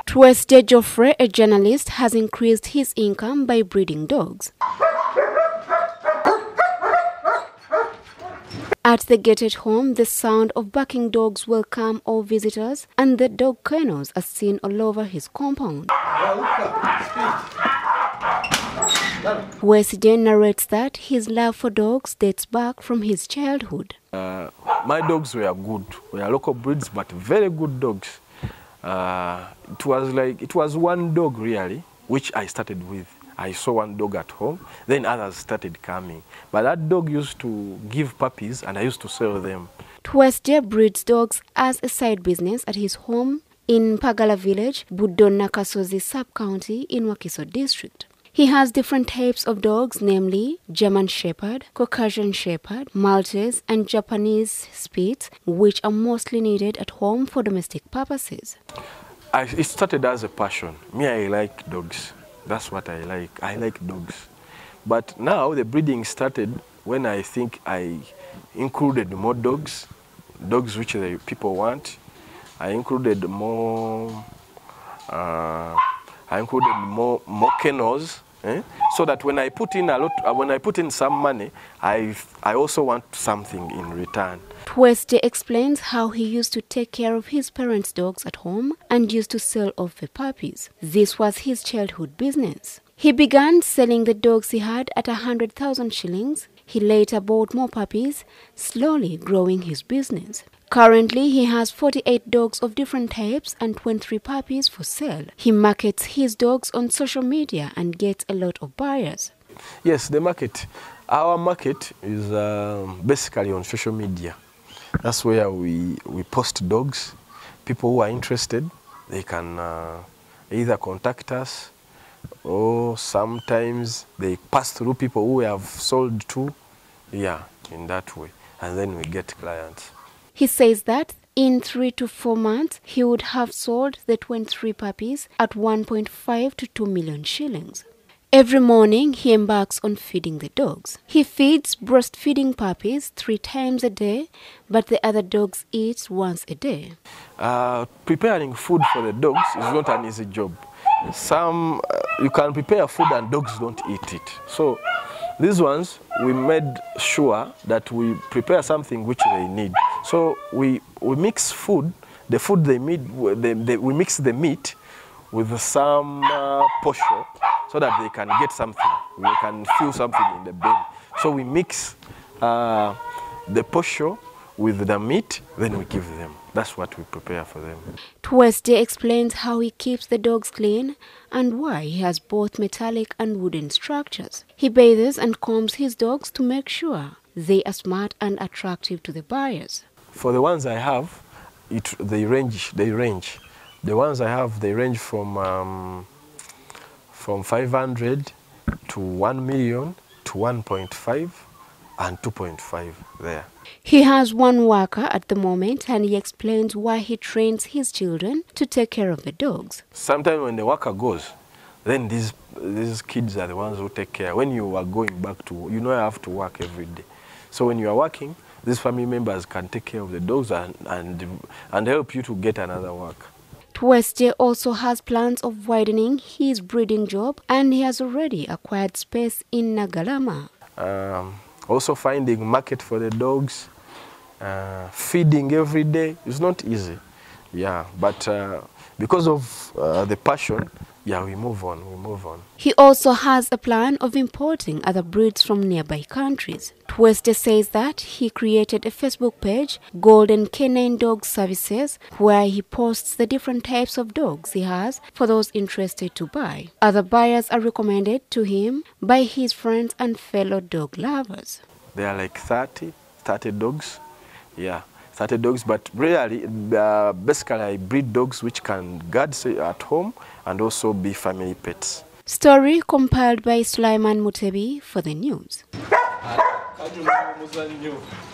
Tuesday Geoffrey, a journalist, has increased his income by breeding dogs. At the gated home, the sound of barking dogs welcome all visitors, and the dog kennels are seen all over his compound. Wesley narrates that his love for dogs dates back from his childhood. My dogs were good. We are local breeds, but very good dogs. It was one dog really, which I started with. I saw one dog at home, then others started coming. But that dog used to give puppies and I used to sell them. Tuesday breeds dogs as a side business at his home in Pagala village, Budonna Kasozi sub-county in Wakiso district. He has different types of dogs, namely German Shepherd, Caucasian Shepherd, Maltese and Japanese Spitz, which are mostly needed at home for domestic purposes. It started as a passion. Me, I like dogs. That's what I like. I like dogs. But now the breeding started when I think I included more dogs which the people want. I included more kennels, so that when I put in some money, I also want something in return. Tuesday explains how he used to take care of his parents' dogs at home and used to sell off the puppies. This was his childhood business. He began selling the dogs he had at 100,000 shillings. He later bought more puppies, slowly growing his business. Currently, he has 48 dogs of different types and 23 puppies for sale. He markets his dogs on social media and gets a lot of buyers. Yes, the market. Our market is basically on social media. That's where we post dogs. People who are interested, they can either contact us or sometimes they pass through people who we have sold to. Yeah, in that way. And then we get clients. He says that in 3 to 4 months, he would have sold the 23 puppies at 1.5 to 2 million shillings. Every morning, he embarks on feeding the dogs. He feeds breastfeeding puppies 3 times a day, but the other dogs eat once a day. Preparing food for the dogs is not an easy job. You can prepare food and dogs don't eat it. So these ones, we made sure that we prepare something which they need. So we mix food, the food they need, we mix the meat with some posho so that they can get something. We can feel something in the belly. So we mix the posho with the meat, then we give them. That's what we prepare for them. Tuesday explains how he keeps the dogs clean and why he has both metallic and wooden structures. He bathes and combs his dogs to make sure they are smart and attractive to the buyers. For the ones I have, they range. The ones I have, they range from 500 to 1 million to 1.5 and 2.5 there. He has one worker at the moment and he explains why he trains his children to take care of the dogs. Sometimes when the worker goes, then these kids are the ones who take care. When you are going back to, you have to work every day. So when you are working, these family members can take care of the dogs and help you to get another work. Tuesday also has plans of widening his breeding job and he has already acquired space in Nagalama. Also finding market for the dogs, feeding every day is not easy. Yeah, but because of the passion, yeah, we move on. He also has a plan of importing other breeds from nearby countries. Tuesday says that he created a Facebook page, Golden Canine Dog Services, where he posts the different types of dogs he has for those interested to buy. Other buyers are recommended to him by his friends and fellow dog lovers. There are like 30 dogs. Yeah. 30 dogs, but really, basically I breed dogs which can guard at home and also be family pets. Story compiled by Sulaiman Mutebi for the news.